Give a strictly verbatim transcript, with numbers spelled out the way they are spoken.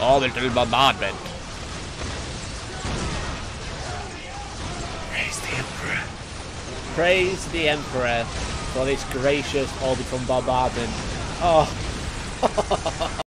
Orbital Bombardment. Praise the Emperor. Praise the Emperor for this gracious orbital bombardment. Oh.